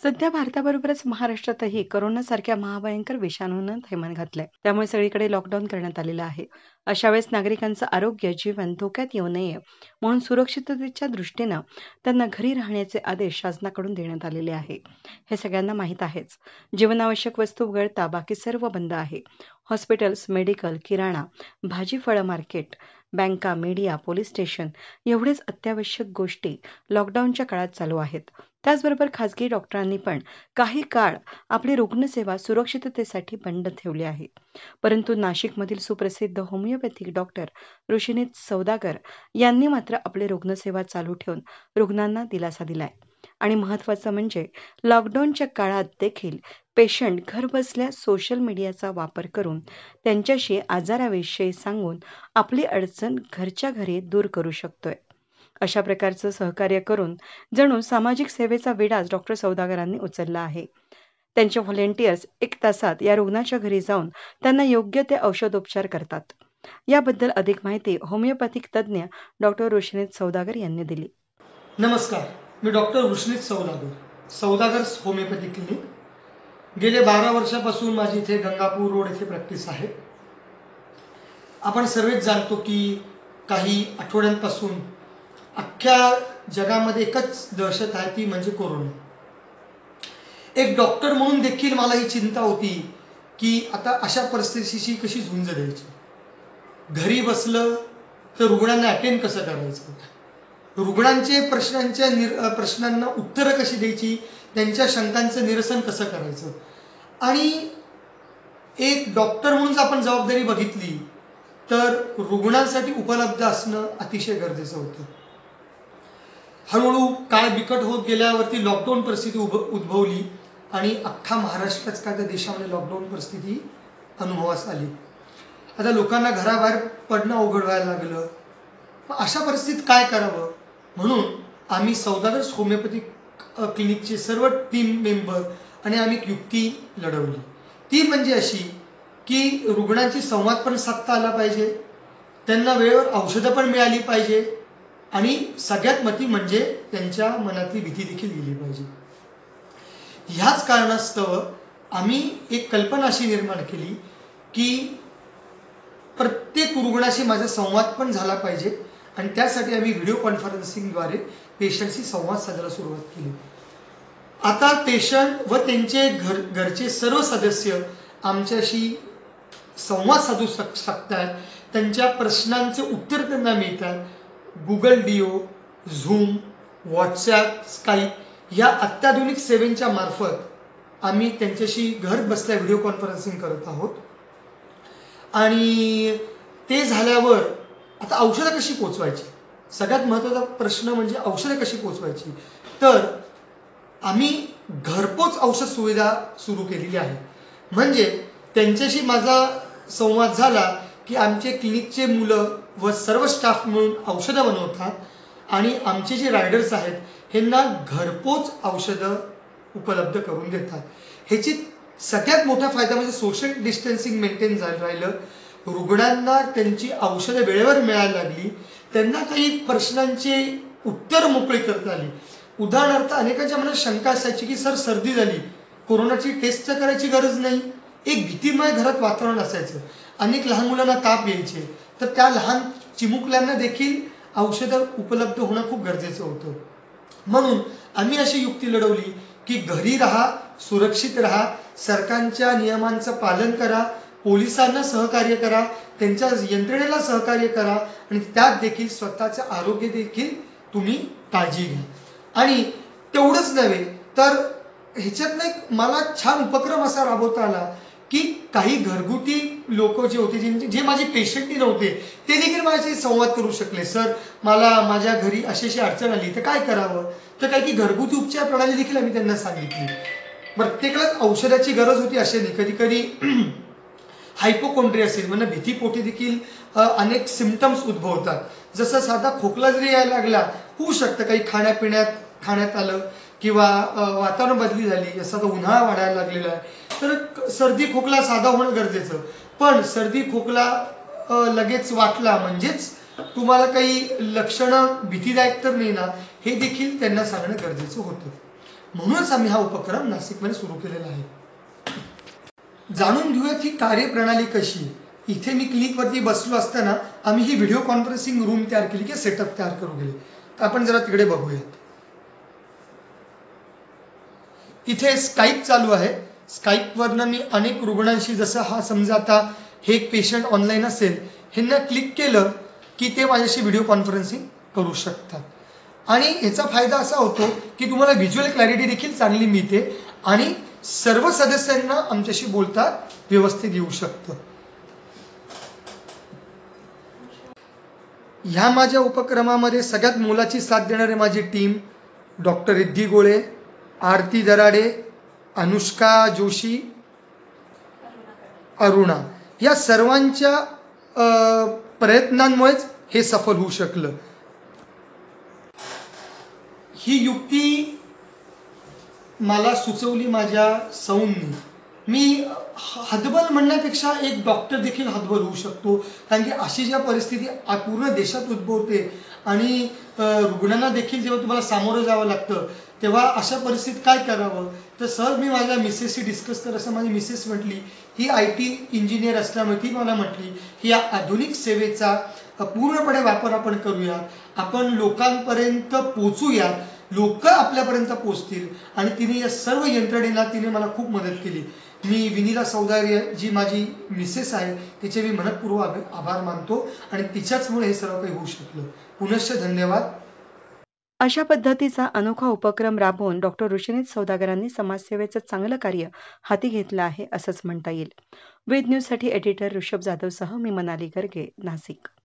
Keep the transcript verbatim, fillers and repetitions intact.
सध्या भारताबरोबरच महाराष्ट्रातही कोरोनासारख्या महाभयंकर विषाणूनं थैमान घातलंय. त्यामुळे सगळीकडे लॉकडाऊन करण्यात आलेलं आहे. अशा वेळेस नागरिकांचं आरोग्य, जीवन धोक्यात येऊ नये म्हणून सुरक्षिततेच्या दृष्टीनं त्यांना घरी राहण्याचे आदेश शासनाकडून देण्यात आलेले आहे. हे सगळ्यांना माहीत आहेच. जीवनावश्यक वस्तू वगळता बाकी सर्व बंद आहे. हॉस्पिटल्स, मेडिकल, किराणा, भाजी-फळं मार्केट, बँका, मीडिया, पोलीस स्टेशन एवढेच अत्यावश्यक गोष्टी लॉकडाऊनच्या काळात चालू आहेत. त्याचबरोबर खासगी डॉक्टरांनी पण काही काळ आपली रुग्णसेवा सुरक्षिततेसाठी बंद ठेवली आहे. परंतु नाशिकमधील सुप्रसिद्ध होमिओपॅथिक डॉक्टर ऋषिनीत सौदागर यांनी मात्र आपली रुग्णसेवा चालू ठेवून रुग्णांना दिलासा दिलाय. आणि महत्त्वाचं म्हणजे लॉकडाऊनच्या काळात देखील पेशंट घरबसल्या सोशल मीडियाचा वापर करून त्यांच्याशी आजाराविषयी सांगून आपली अडचण घरच्या घरी दूर करू शकतोय. अशा प्रकारचं सहकार्य करून जणू सामाजिक सेवेचा विडाच डॉक्टर सौदागरांनी उचलला आहे. त्यांचे व्हॉलेंटियर्स एक तासात या रुग्णाच्या घरी जाऊन त्यांना योग्य ते औषधोपचार करतात. याबद्दल अधिक माहिती होमिओपॅथिक तज्ज्ञ डॉक्टर ऋषिनीत सौदागर यांनी दिली. नमस्कार, मी doctor Rishinit Saudagar, Saudagar homeopathic clinic. गेले बारा वर्षापासून माझी इथे गंगापूर रोड येथे प्रॅक्टिस आहे. आपण सर्वच जाणतो की काही आठवड्यांपासून अख्ख्या जगामध्ये एकच दहशत आहे, ती म्हणजे कोरोना. एक डॉक्टर म्हणून देखील मला ही चिंता होती की आता अशा परिस्थितीशी कशी झुंज द्यायची. घरी बसलं तर रुग्णांना अटेंड कसं करायचं, रुग्णांचे प्रश्नांच्या निर प्रश्नांना उत्तरं कशी द्यायची, त्यांच्या शंकांचं निरसन कसं करायचं. आणि एक डॉक्टर म्हणून जर आपण जबाबदारी बघितली तर रुग्णांसाठी उपलब्ध असणं अतिशय गरजेचं होतं. हळूहळू काळ बिकट होत गेल्यावरती लॉकडाऊन परिस्थिती उद्भवली आणि अख्खा महाराष्ट्राच काय त्या देशामध्ये लॉकडाऊन परिस्थिती अनुभवास आली. आता लोकांना घराबाहेर पडणं अवघड व्हायला लागलं. अशा परिस्थितीत काय करावं म्हणून आम्ही सौदागर होमिओपॅथिक क्लिनिकचे सर्व टीम मेंबर आणि आम्ही एक युक्ती लढवली. ती म्हणजे अशी की रुग्णांची संवाद पण साधता आला पाहिजे, त्यांना वेळेवर औषधं पण मिळाली पाहिजे आणि सगळ्यात महत्त्वाची म्हणजे त्यांच्या मनातली भीती देखील गेली पाहिजे. ह्याच कारणास्तव आम्ही एक कल्पना अशी निर्माण केली की प्रत्येक रुग्णाशी माझा संवाद पण झाला पाहिजे आणि त्यासाठी आम्ही व्हिडिओ कॉन्फरन्सिंगद्वारे पेशंटशी संवाद साधायला सुरुवात केली. आता पेशंट व त्यांचे घर घरचे सर्व सदस्य आमच्याशी संवाद साधू शकतात. त्यांच्या प्रश्नांचे उत्तर त्यांना मिळतात. Google Duo, Zoom, WhatsApp, Skype या अत्याधुनिक सेवांच्या मार्फत आम्ही त्यांच्याशी घर बसल्या व्हिडिओ कॉन्फरन्सिंग करत आहोत. आणि ते झाल्यावर आता औषधं कशी पोचवायची, सगळ्यात महत्त्वाचा प्रश्न म्हणजे औषधं कशी पोचवायची. तर आम्ही घरपोच औषध सुविधा सुरू केलेली आहे. म्हणजे त्यांच्याशी माझा संवाद झाला की आमचे क्लिनिकचे मुलं व सर्व स्टाफ मिळून औषधं बनवतात आणि आमचे जे रायडर्स आहेत ह्यांना घरपोच औषधं उपलब्ध करून देतात. ह्याची सगळ्यात मोठा फायदा म्हणजे सोशल डिस्टन्सिंग मेंटेन झालं राहिलं. रुग्णांना त्यांची औषधं वेळेवर मिळायला लागली. त्यांना काही प्रश्नांची उत्तर मोकळी करता आली. उदाहरणार्थ अनेकांच्या मनात शंका असायची की सर सर्दी झाली, कोरोनाची टेस्ट तर करायची गरज नाही. एक भीतीमय घरात वातावरण असायचं. अनेक लहान मुलांना ताप यायचे, तर त्या लहान चिमुकल्यांना देखील औषधं उपलब्ध होणं खूप गरजेचं होतं. म्हणून आम्ही अशी युक्ती लढवली की घरी राहा, सुरक्षित राहा, सरकारच्या नियमांचं पालन करा, पोलिसांना सहकार्य करा, त्यांच्या यंत्रणेला सहकार्य करा आणि त्यात देखील स्वतःचे आरोग्य देखील तुम्ही काळजी घ्या. आणि तेवढंच नव्हे तर ह्याच्यातनं एक मला छान उपक्रम असा राबवता आला की काही घरगुती लोक जे होते, जे जे माझे पेशंटही नव्हते, ते देखील माझ्याशी संवाद करू शकले. सर मला माझ्या घरी अशी अशी अडचण आली तर काय करावं. तर काही की घरगुती उपचार प्रणाली देखील आम्ही त्यांना सांगितली. प्रत्येकालाच औषधाची गरज होती असे नाही. कधी कधी हायपोकोंड्रिया असेल म्हणजे भीतीपोटी देखील अनेक सिम्पटम्स उद्भवतात. जसं साधा खोकला जरी यायला लागला होऊ शकतं, काही खाण्यापिण्यात खाण्यात आलं किंवा वातावरण बदली झाली, जसं आता उन्हाळा वाढायला लागलेला आहे, तर सर्दी खोकला साधा होणं गरजेचं. पण सर्दी खोकला लगेच वाटला म्हणजेच तुम्हाला काही लक्षणं भीतीदायक तर नाही ना, हे देखील त्यांना सांगणं गरजेचं होतं. म्हणूनच आम्ही हा उपक्रम नाशिकमध्ये सुरू केलेला आहे. जाणून घेऊयात ही कार्यप्रणाली कशी आहे. इथे मी क्लिकवरती बसलो असताना आम्ही ही व्हिडिओ कॉन्फरन्सिंग रूम तयार केली किंवा सेटअप तयार करू गेले. तर आपण जरा तिकडे बघूयात. इथे स्काईप चालू आहे. स्काईपवरनं मी अनेक रुग्णांशी, जसं हा समजा आता हे एक पेशंट ऑनलाईन असेल, ह्यांना क्लिक केलं की ते माझ्याशी व्हिडिओ कॉन्फरन्सिंग करू शकतात. आणि याचा फायदा असा होतो की तुम्हाला व्हिज्युअल क्लॅरिटी देखील चांगली मिळते आणि सर्व सदस्यांना आमच्याशी बोलता व्यवस्थित येऊ शकतं. ह्या माझ्या उपक्रमामध्ये सगळ्यात मोलाची साथ देणारे माझी टीम, डॉक्टर रिद्धी गोळे, आरती दराडे, अनुष्का जोशी, अरुणा, या सर्वांच्या प्रयत्नांमुळेच हे सफल होऊ शकलं. ही युक्ती मला सुचवली माझ्या सौंनी. मी हतबल म्हणण्यापेक्षा एक डॉक्टर देखील हतबल होऊ शकतो, कारण की अशी ज्या परिस्थिती पूर्ण देशात उद्भवते आणि रुग्णांना देखील जेव्हा तुम्हाला सामोरं जावं लागतं तेव्हा अशा परिस्थितीत काय करावं. तर सहज मी माझ्या मिसेसशी डिस्कस कर, असं माझी मिसेस म्हटली. ही आय टी इंजिनियर असल्यामुळे ती मला म्हटली की या आधुनिक सेवेचा पूर्णपणे वापर आपण करूया, आपण लोकांपर्यंत पोचूया, लोक आपल्यापर्यंत पोचतील. आणि तिने या सर्व यंत्रणेला तिने मला खूप मदत केली. मी विनीला सौदारी जी माझी मिसेस आहे तिचे मी मनपूर्वक आभार मानतो आणि तिच्याचमुळे हे सर्व काही होऊ शकलं. पुनश्च धन्यवाद. अशा पद्धतीचा अनोखा उपक्रम राबवून डॉक्टर ऋषिनीत सौदागरांनी समाजसेवेचं चांगलं कार्य हाती घेतलं आहे असंच म्हणता येईल. वेद न्यूजसाठी एडिटर ऋषभ जाधवसह मी मनाली गर्गे, नाशिक.